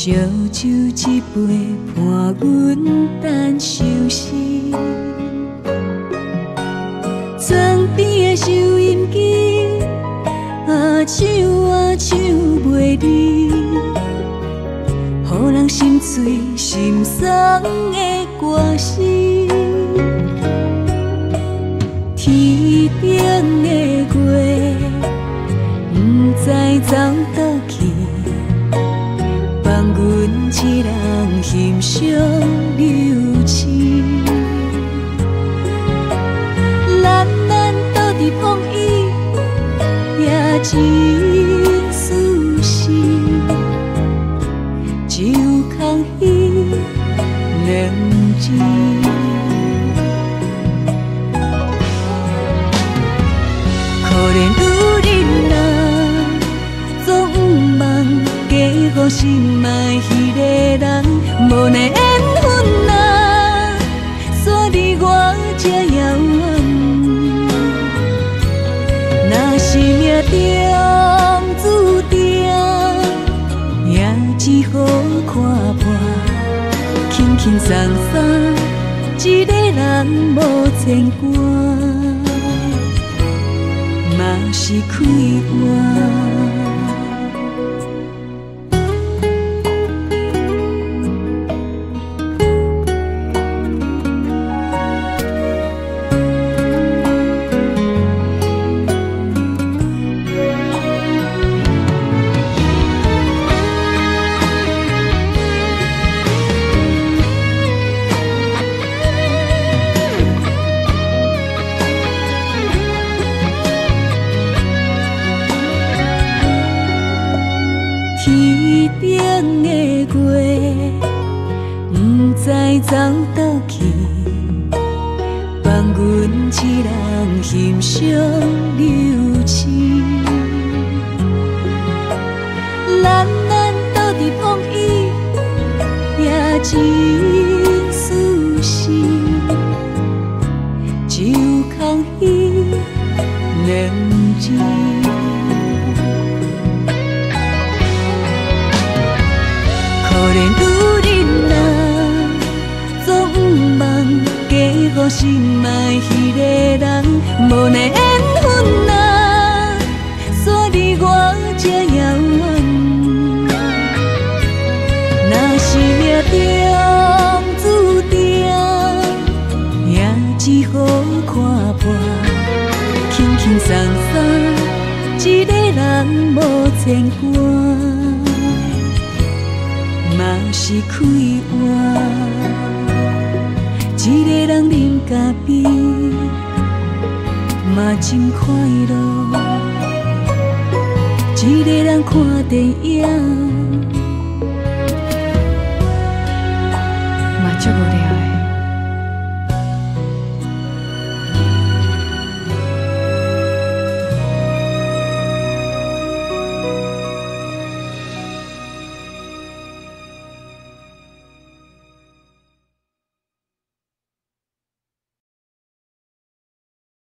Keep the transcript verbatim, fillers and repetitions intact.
烧酒一杯，伴阮等收尸。床边的收音机，啊唱啊唱袂离，予人心碎心酸的歌词。天顶的月，不知走倒去。放阮一人欣赏流星，咱咱倒伫风雨，也真舒适，只有空虚两字。可怜有人啊，总梦予心爱迄个人，无呢缘分啊，煞离我这遥远。若是命中注定，也只好看破，轻轻松松，一个人无牵挂，嘛是开我。天顶的月，不知走倒去，放阮一人欣赏流星。咱咱倒伫风雨，也真舒适，只有空虚两字。可怜有人啊，总梦嫁予心爱迄个人，无呢缘分啊，煞离我这遥远。若是命中注定，也只好看破，轻轻松松，一个人无牵挂。嘛是开活，一个人啉咖啡，嘛真快乐。一个人看电影。